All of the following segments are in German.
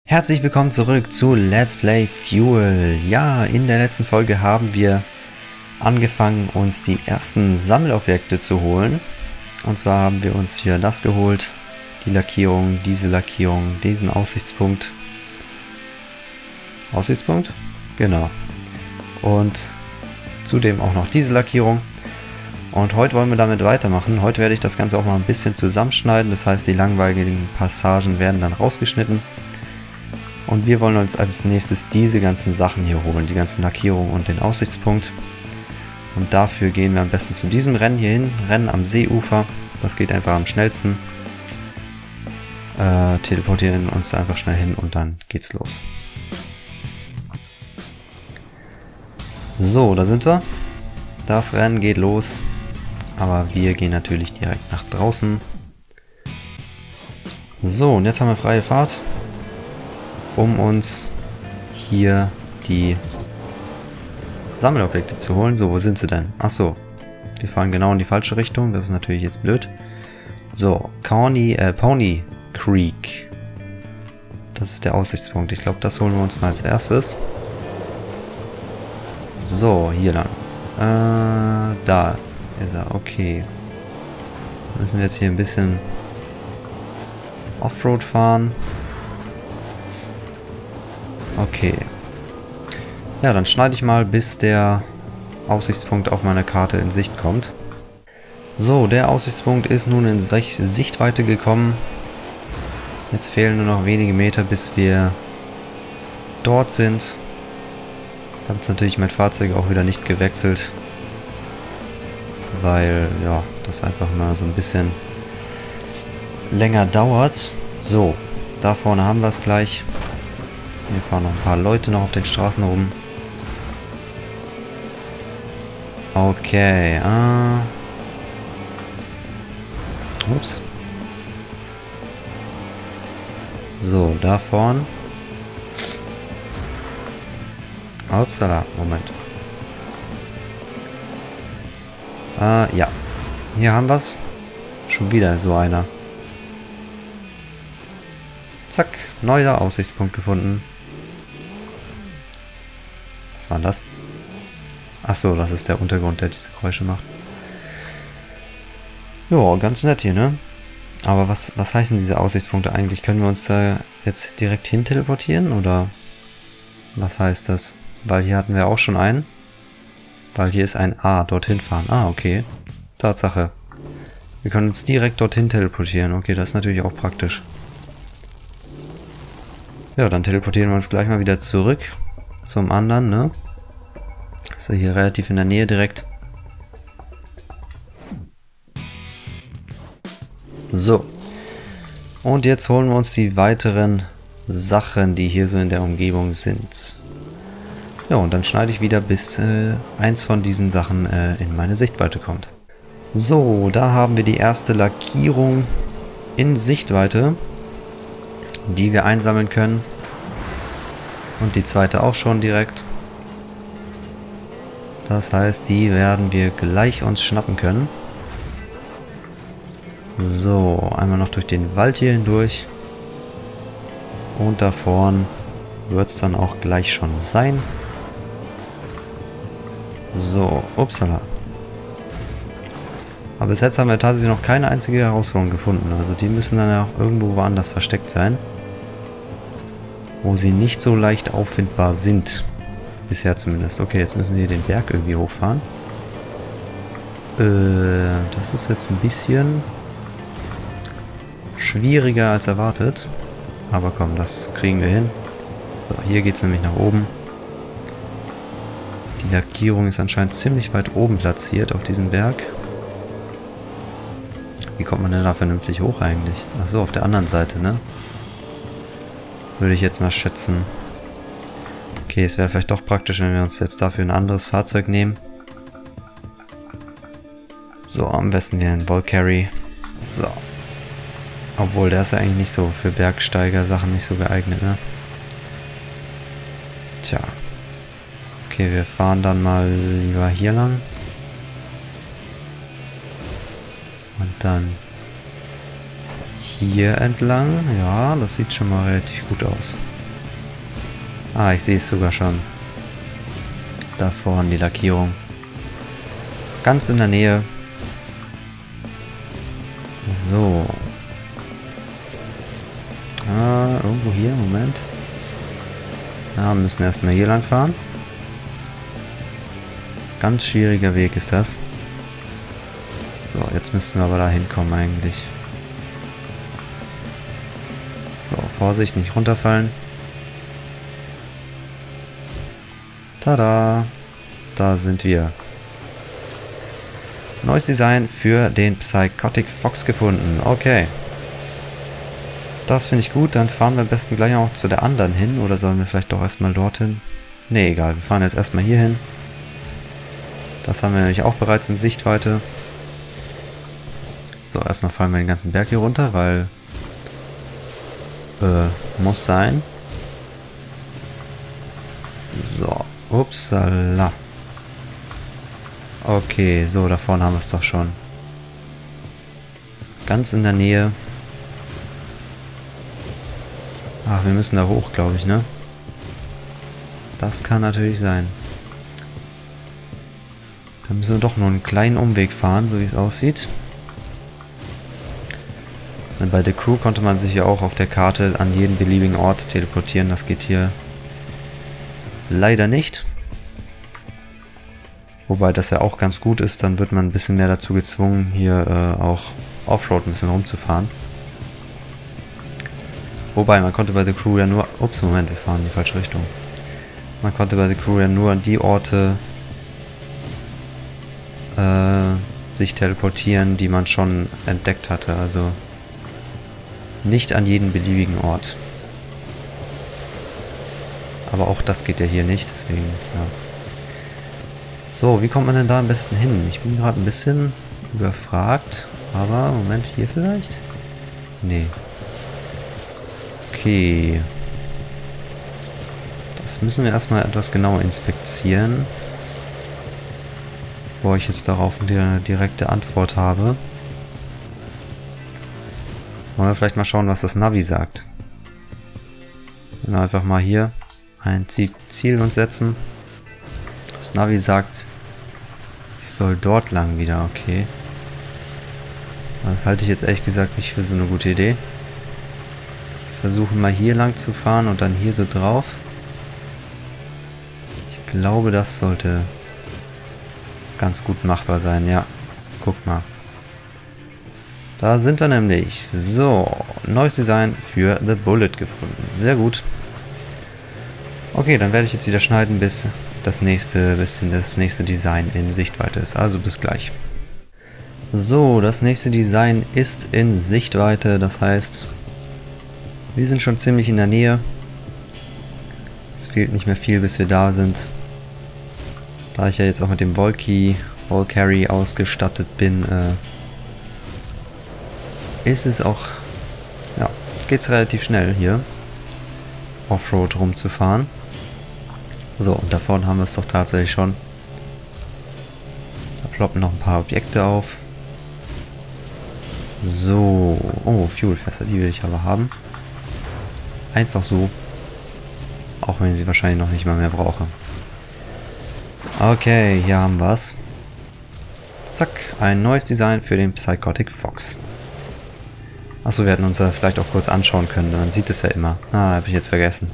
Herzlich willkommen zurück zu Let's Play Fuel. Ja, in der letzten Folge haben wir angefangen, uns die ersten Sammelobjekte zu holen. Und zwar haben wir uns hier das geholt, die Lackierung, diese Lackierung, diesen Aussichtspunkt. Aussichtspunkt? Genau. Und zudem auch noch diese Lackierung. Und heute wollen wir damit weitermachen. Heute werde ich das Ganze auch mal ein bisschen zusammenschneiden. Das heißt, die langweiligen Passagen werden dann rausgeschnitten. Und wir wollen uns als nächstes diese ganzen Sachen hier holen, die ganzen Lackierungen und den Aussichtspunkt. Und dafür gehen wir am besten zu diesem Rennen hier hin, Rennen am Seeufer. Das geht einfach am schnellsten. Teleportieren uns da einfach schnell hin und dann geht's los. So, da sind wir. Das Rennen geht los, aber wir gehen natürlich direkt nach draußen. So, und jetzt haben wir freie Fahrt, um uns hier die Sammelobjekte zu holen. So, wo sind sie denn? Achso, wir fahren genau in die falsche Richtung. Das ist natürlich jetzt blöd. So, Pony Creek. Das ist der Aussichtspunkt. Ich glaube, das holen wir uns mal als erstes. So, hier lang. Da ist er. Okay. Müssen wir jetzt hier ein bisschen Offroad fahren. Okay. Ja, dann schneide ich mal, bis der Aussichtspunkt auf meiner Karte in Sicht kommt. So, der Aussichtspunkt ist nun in Sichtweite gekommen. Jetzt fehlen nur noch wenige Meter, bis wir dort sind. Ich habe jetzt natürlich mein Fahrzeug auch wieder nicht gewechselt, weil ja, das einfach mal so ein bisschen länger dauert. So, da vorne haben wir es gleich. Hier fahren noch ein paar Leute noch auf den Straßen rum. Okay, ups. So, da vorn. Upsala, Moment. Ja. Hier haben wir's. Schon wieder so einer. Zack, neuer Aussichtspunkt gefunden. Was war das? Achso, das ist der Untergrund, der diese Geräusche macht. Ja, ganz nett hier, ne? Aber was heißen diese Aussichtspunkte eigentlich? Können wir uns da jetzt direkt hin teleportieren, oder was heißt das? Weil hier hatten wir auch schon einen. Weil hier ist ein A, dorthin fahren. Ah, okay. Tatsache. Wir können uns direkt dorthin teleportieren. Okay, das ist natürlich auch praktisch. Ja, dann teleportieren wir uns gleich mal wieder zurück zum anderen, ne? Ist ja hier relativ in der Nähe direkt. So. Und jetzt holen wir uns die weiteren Sachen, die hier so in der Umgebung sind. Ja, und dann schneide ich wieder, bis eins von diesen Sachen in meine Sichtweite kommt. So, da haben wir die erste Lackierung in Sichtweite, die wir einsammeln können. Und die zweite auch schon direkt. Das heißt, die werden wir gleich uns schnappen können. So, einmal noch durch den Wald hier hindurch. Und da vorn wird es dann auch gleich schon sein. So, upsala. Aber bis jetzt haben wir tatsächlich noch keine einzige Herausforderung gefunden. Also die müssen dann ja auch irgendwo woanders versteckt sein, wo sie nicht so leicht auffindbar sind. Bisher zumindest. Okay, jetzt müssen wir hier den Berg irgendwie hochfahren. Das ist jetzt ein bisschen schwieriger als erwartet. Aber komm, das kriegen wir hin. So, hier geht es nämlich nach oben. Die Lackierung ist anscheinend ziemlich weit oben platziert auf diesem Berg. Wie kommt man denn da vernünftig hoch eigentlich? Achso, auf der anderen Seite, ne? Würde ich jetzt mal schätzen. Okay, es wäre vielleicht doch praktisch, wenn wir uns jetzt dafür ein anderes Fahrzeug nehmen. So, am besten hier ein Volcarry. So. Obwohl, der ist ja eigentlich nicht so für Bergsteiger-Sachen nicht so geeignet, ne? Tja. Okay, wir fahren dann mal lieber hier lang. Und dann hier entlang. Ja, das sieht schon mal relativ gut aus. Ah, ich sehe es sogar schon. Da vorne die Lackierung. Ganz in der Nähe. So. Irgendwo hier, Moment. Ja, wir müssen erstmal hier lang fahren. Ganz schwieriger Weg ist das. So, jetzt müssten wir aber da hinkommen eigentlich. So, Vorsicht, nicht runterfallen. Tada! Da sind wir. Neues Design für den Psychotic Fox gefunden. Okay. Das finde ich gut. Dann fahren wir am besten gleich auch zu der anderen hin. Oder sollen wir vielleicht doch erstmal dorthin? Ne, egal. Wir fahren jetzt erstmal hier hin. Das haben wir nämlich auch bereits in Sichtweite. So, erstmal fallen wir den ganzen Berg hier runter, weil... muss sein. So. Upsala. Okay, so, da vorne haben wir es doch schon. Ganz in der Nähe. Ach, wir müssen da hoch, glaube ich, ne? Das kann natürlich sein. Dann müssen wir doch nur einen kleinen Umweg fahren, so wie es aussieht. Und bei The Crew konnte man sich ja auch auf der Karte an jeden beliebigen Ort teleportieren. Das geht hier leider nicht. Wobei das ja auch ganz gut ist, dann wird man ein bisschen mehr dazu gezwungen, hier auch Offroad ein bisschen rumzufahren. Wobei, man konnte bei The Crew ja nur... Ups, Moment, wir fahren in die falsche Richtung. Man konnte bei The Crew ja nur an die Orte sich teleportieren, die man schon entdeckt hatte. Also nicht an jeden beliebigen Ort. Aber auch das geht ja hier nicht, deswegen, ja. So, wie kommt man denn da am besten hin? Ich bin gerade ein bisschen überfragt. Aber, Moment, hier vielleicht? Nee. Okay. Das müssen wir erstmal etwas genauer inspizieren. Bevor ich jetzt darauf eine direkte Antwort habe. Wollen wir vielleicht mal schauen, was das Navi sagt. Einfach mal hier ein Ziel uns setzen. Das Navi sagt, ich soll dort lang wieder, okay. Das halte ich jetzt ehrlich gesagt nicht für so eine gute Idee. Ich versuche mal hier lang zu fahren und dann hier so drauf. Ich glaube, das sollte ganz gut machbar sein, ja. Guck mal. Da sind wir nämlich. So, neues Design für The Bullet gefunden. Sehr gut. Okay, dann werde ich jetzt wieder schneiden, bis das nächste Design in Sichtweite ist. Also bis gleich. So, das nächste Design ist in Sichtweite. Das heißt, wir sind schon ziemlich in der Nähe. Es fehlt nicht mehr viel, bis wir da sind. Da ich ja jetzt auch mit dem Volcarry ausgestattet bin, ist es auch, ja, geht's relativ schnell hier Offroad rumzufahren. So, und da vorne haben wir es doch tatsächlich schon. Da ploppen noch ein paar Objekte auf. So, oh, Fuelfässer, die will ich aber haben. Einfach so. Auch wenn ich sie wahrscheinlich noch nicht mal mehr brauche. Okay, hier haben wir es. Zack, ein neues Design für den Psychotic Fox. Achso, wir hätten uns da vielleicht auch kurz anschauen können. Man sieht es ja immer. Ah, habe ich jetzt vergessen.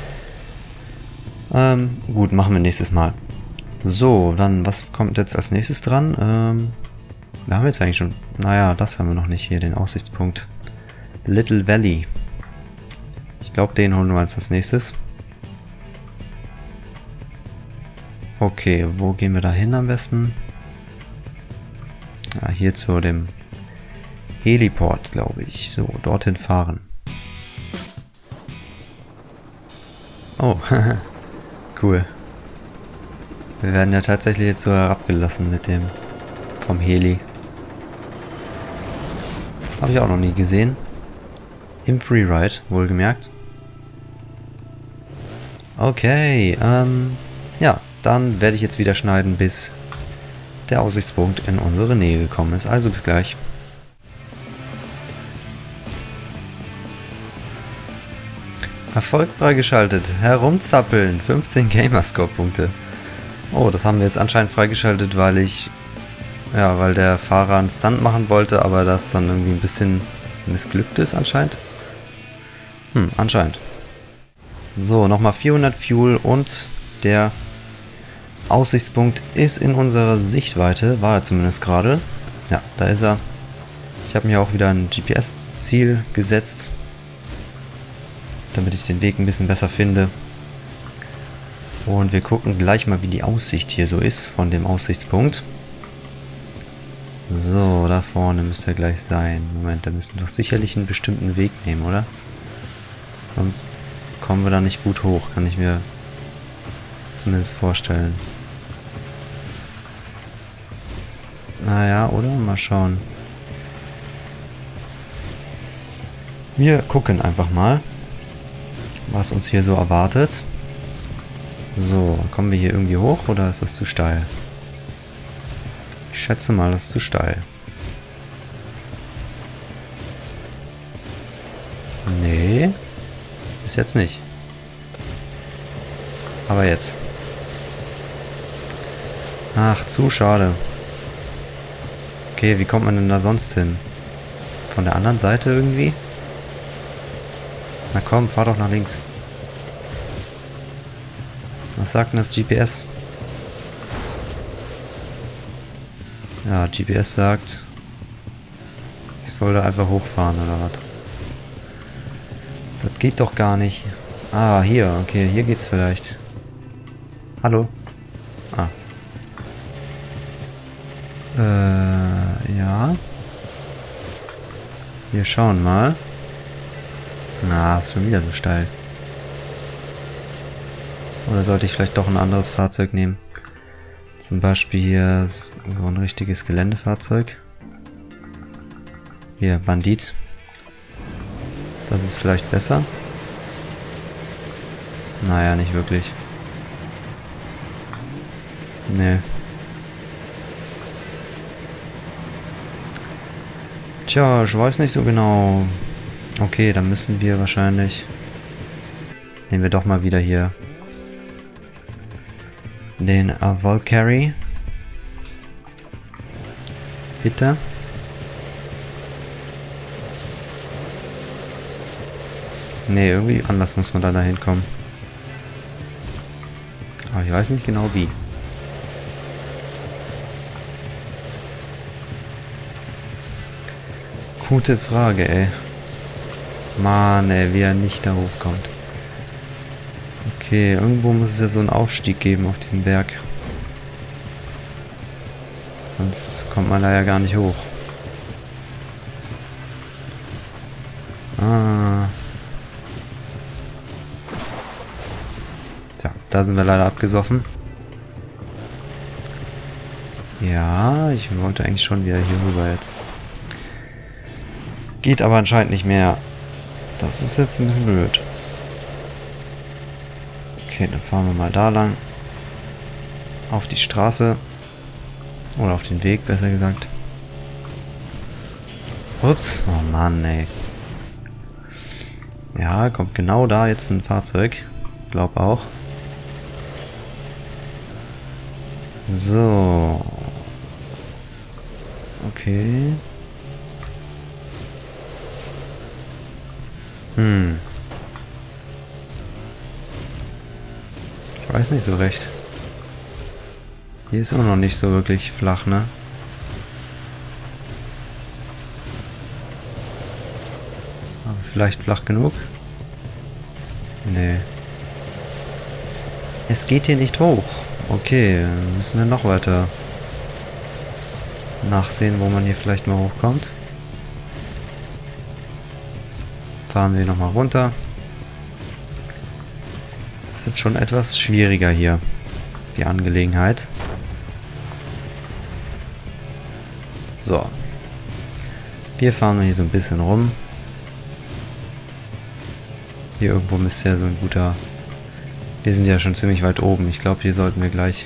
Gut, machen wir nächstes Mal. So, dann, was kommt jetzt als nächstes dran? Wir haben jetzt eigentlich schon... Naja, das haben wir noch nicht hier, den Aussichtspunkt. Little Valley. Ich glaube, den holen wir als das nächstes. Okay, wo gehen wir da hin am besten? Ja, hier zu dem Heliport, glaube ich. So, dorthin fahren. Oh, cool. Wir werden ja tatsächlich jetzt so herabgelassen mit dem vom Heli. Habe ich auch noch nie gesehen. Im Freeride, wohlgemerkt. Okay, ja, dann werde ich jetzt wieder schneiden, bis der Aussichtspunkt in unsere Nähe gekommen ist. Also bis gleich. Erfolg freigeschaltet. Herumzappeln. 15 Gamerscore-Punkte. Oh, das haben wir jetzt anscheinend freigeschaltet, weil weil der Fahrer einen Stunt machen wollte, aber das dann irgendwie ein bisschen missglückt ist anscheinend. Anscheinend. So, nochmal 400 Fuel und der Aussichtspunkt ist in unserer Sichtweite. War er zumindest gerade. Ja, da ist er. Ich habe mir auch wieder ein GPS-Ziel gesetzt, damit ich den Weg ein bisschen besser finde. Und wir gucken gleich mal, wie die Aussicht hier so ist von dem Aussichtspunkt. So, da vorne müsste er gleich sein. Moment, da müssen wir doch sicherlich einen bestimmten Weg nehmen, oder? Sonst kommen wir da nicht gut hoch, kann ich mir zumindest vorstellen. Naja, oder? Mal schauen. Wir gucken einfach mal, was uns hier so erwartet. So, kommen wir hier irgendwie hoch oder ist das zu steil? Ich schätze mal, das ist zu steil. Nee, bis jetzt nicht. Aber jetzt. Ach, zu schade. Okay, wie kommt man denn da sonst hin? Von der anderen Seite irgendwie? Na komm, fahr doch nach links. Was sagt denn das GPS? Ja, GPS sagt, ich soll da einfach hochfahren oder was? Das geht doch gar nicht. Ah, hier, okay, hier geht's vielleicht. Hallo? Ah. Ja. Wir schauen mal. Ah, ist schon wieder so steil. Oder sollte ich vielleicht doch ein anderes Fahrzeug nehmen? Zum Beispiel hier so ein richtiges Geländefahrzeug. Hier, Bandit. Das ist vielleicht besser. Naja, nicht wirklich. Nee. Tja, ich weiß nicht so genau. Okay, dann müssen wir wahrscheinlich... Nehmen wir doch mal wieder hier den Valkyrie. Bitte. Nee, irgendwie anders muss man da hinkommen. Aber ich weiß nicht genau wie. Gute Frage, ey. Mann, ey, wie er nicht da hochkommt. Okay, irgendwo muss es ja so einen Aufstieg geben auf diesen Berg. Sonst kommt man da ja gar nicht hoch. Ah. Tja, da sind wir leider abgesoffen. Ja, ich wollte eigentlich schon wieder hier rüber jetzt. Geht aber anscheinend nicht mehr. Das ist jetzt ein bisschen blöd. Okay, dann fahren wir mal da lang. Auf die Straße. Oder auf den Weg, besser gesagt. Ups. Oh Mann, ey. Ja, kommt genau da jetzt ein Fahrzeug. Glaub auch. So. Okay. Ich weiß nicht so recht. Hier ist auch noch nicht so wirklich flach, ne? Aber vielleicht flach genug? Nee. Es geht hier nicht hoch. Okay, dann müssen wir noch weiter nachsehen, wo man hier vielleicht mal hochkommt. Fahren wir nochmal runter. Das ist jetzt schon etwas schwieriger hier, die Angelegenheit. So. Wir fahren hier so ein bisschen rum. Hier irgendwo müsste ja so ein guter... Wir sind ja schon ziemlich weit oben. Ich glaube, hier sollten wir gleich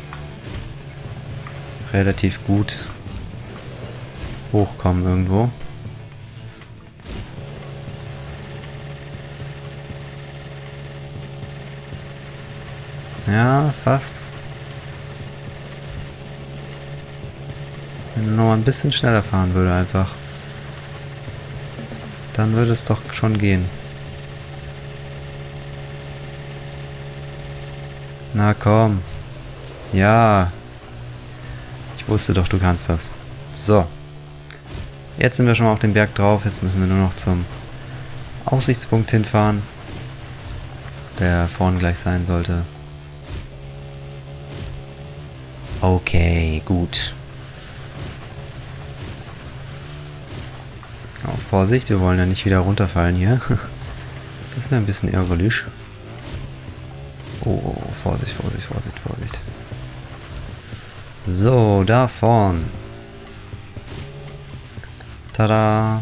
relativ gut hochkommen irgendwo. Ja, fast. Wenn er noch ein bisschen schneller fahren würde einfach. Dann würde es doch schon gehen. Na komm. Ja. Ich wusste doch, du kannst das. So. Jetzt sind wir schon mal auf dem Berg drauf. Jetzt müssen wir nur noch zum Aussichtspunkt hinfahren. Der vorne gleich sein sollte. Okay, gut. Oh, Vorsicht, wir wollen ja nicht wieder runterfallen hier. Das wäre ein bisschen ärgerlich. Oh, Vorsicht, Vorsicht, Vorsicht, Vorsicht. So, da vorn. Tada.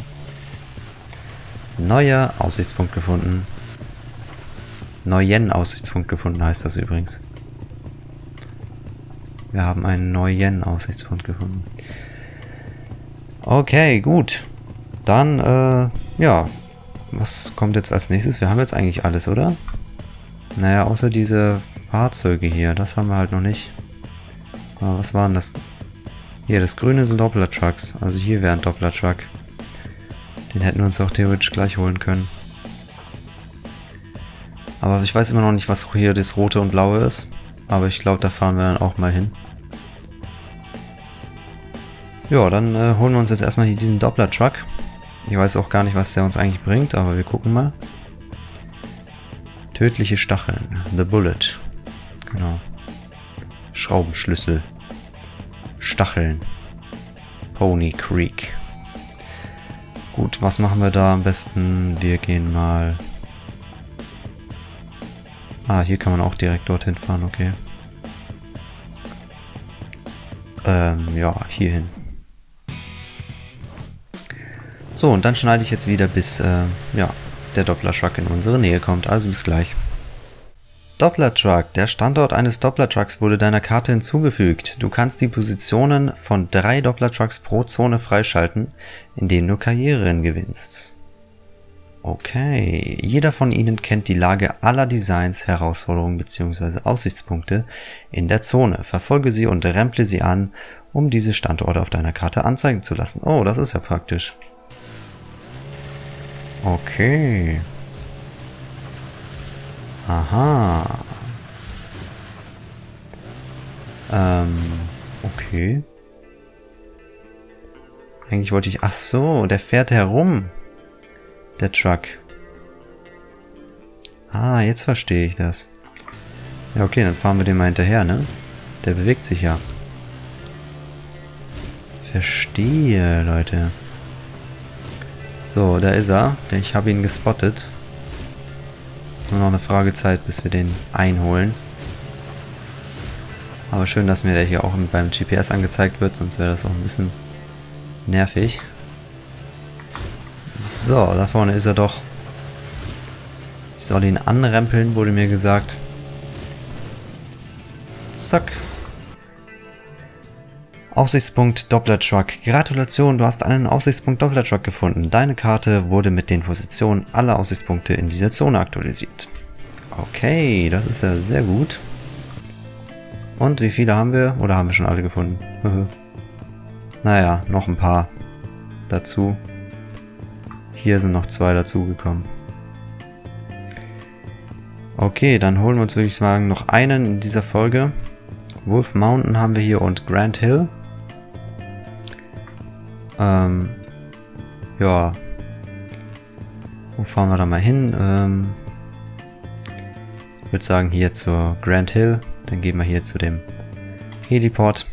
Neuer Aussichtspunkt gefunden. Neuen Aussichtspunkt gefunden heißt das übrigens. Wir haben einen neuen Aussichtspunkt gefunden. Okay, gut. Dann, ja. Was kommt jetzt als nächstes? Wir haben jetzt eigentlich alles, oder? Naja, außer diese Fahrzeuge hier. Das haben wir halt noch nicht. Aber was waren das? Hier, das Grüne sind Doppler-Trucks. Also hier wäre ein Doppler-Truck. Den hätten wir uns auch theoretisch gleich holen können. Aber ich weiß immer noch nicht, was hier das Rote und Blaue ist. Aber ich glaube, da fahren wir dann auch mal hin. Ja, dann holen wir uns jetzt erstmal hier diesen Doppler-Truck. Ich weiß auch gar nicht, was der uns eigentlich bringt, aber wir gucken mal. Tödliche Stacheln. The Bullet. Genau. Schraubenschlüssel. Stacheln. Pony Creek. Gut, was machen wir da am besten? Wir gehen mal... Ah, hier kann man auch direkt dorthin fahren, okay. Ja, hier hin. So, und dann schneide ich jetzt wieder bis, ja, der Doppler-Truck in unsere Nähe kommt. Also bis gleich. Doppler-Truck. Der Standort eines Doppler-Trucks wurde deiner Karte hinzugefügt. Du kannst die Positionen von 3 Doppler-Trucks pro Zone freischalten, indem du Karrieren gewinnst. Okay. Jeder von ihnen kennt die Lage aller Designs, Herausforderungen bzw. Aussichtspunkte in der Zone. Verfolge sie und remple sie an, um diese Standorte auf deiner Karte anzeigen zu lassen. Oh, das ist ja praktisch. Okay. Aha. Okay. Eigentlich wollte ich... Ach so, der fährt herum. Der Truck. Ah, jetzt verstehe ich das. Ja, okay, dann fahren wir dem mal hinterher, ne? Der bewegt sich ja. Verstehe, Leute. So, da ist er. Ich habe ihn gespottet. Nur noch eine Fragezeit, bis wir den einholen. Aber schön, dass mir der hier auch beim GPS angezeigt wird, sonst wäre das auch ein bisschen nervig. So, da vorne ist er doch. Ich soll ihn anrempeln, wurde mir gesagt. Zack. Aussichtspunkt Doppler-Truck. Gratulation, du hast einen Aussichtspunkt Doppler-Truck gefunden. Deine Karte wurde mit den Positionen aller Aussichtspunkte in dieser Zone aktualisiert. Okay, das ist ja sehr gut. Und wie viele haben wir? Oder haben wir schon alle gefunden? Naja, noch ein paar dazu. Hier sind noch 2 dazugekommen. Okay, dann holen wir uns, würde ich sagen, noch einen in dieser Folge. Wolf Mountain haben wir hier und Grand Hill. Ja. Wo fahren wir da mal hin? Ich würde sagen hier zur Grand Hill. Dann gehen wir hier zu dem Heliport.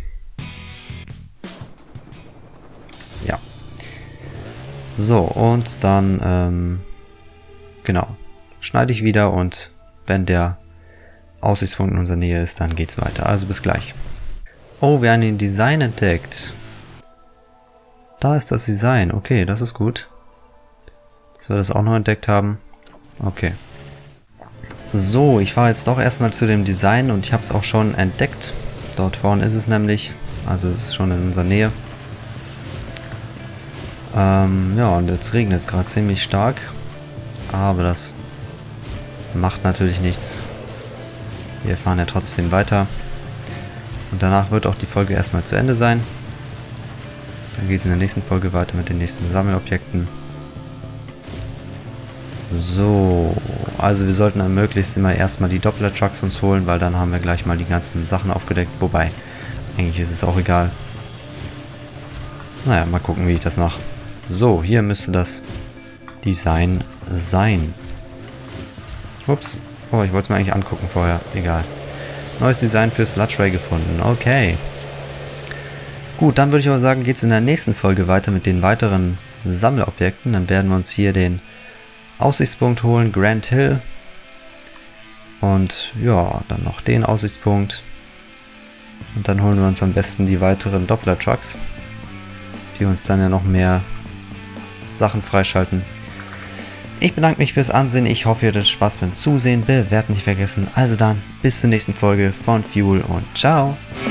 Ja. So, und dann, genau. Schneide ich wieder und wenn der Aussichtspunkt in unserer Nähe ist, dann geht's weiter. Also bis gleich. Oh, wir haben ein Design entdeckt. Da ist das Design. Okay, das ist gut. Dass wir das auch noch entdeckt haben. Okay. So, ich fahre jetzt doch erstmal zu dem Design und ich habe es auch schon entdeckt. Dort vorne ist es nämlich. Also es ist schon in unserer Nähe. Ja, und jetzt regnet es gerade ziemlich stark. Aber das macht natürlich nichts. Wir fahren ja trotzdem weiter. Und danach wird auch die Folge erstmal zu Ende sein. Dann geht es in der nächsten Folge weiter mit den nächsten Sammelobjekten. So, also wir sollten dann möglichst immer erstmal die Doppler-Trucks uns holen, weil dann haben wir gleich mal die ganzen Sachen aufgedeckt. Wobei, eigentlich ist es auch egal. Naja, mal gucken, wie ich das mache. So, hier müsste das Design sein. Ups. Oh, ich wollte es mir eigentlich angucken vorher. Egal. Neues Design für Sludge Ray gefunden. Okay. Gut, dann würde ich aber sagen, geht es in der nächsten Folge weiter mit den weiteren Sammelobjekten. Dann werden wir uns hier den Aussichtspunkt holen, Grand Hill. Und ja, dann noch den Aussichtspunkt. Und dann holen wir uns am besten die weiteren Doppler-Trucks, die uns dann ja noch mehr Sachen freischalten. Ich bedanke mich fürs Ansehen. Ich hoffe, ihr hattet Spaß beim Zusehen. Bewerten nicht vergessen. Also dann, bis zur nächsten Folge von Fuel und ciao!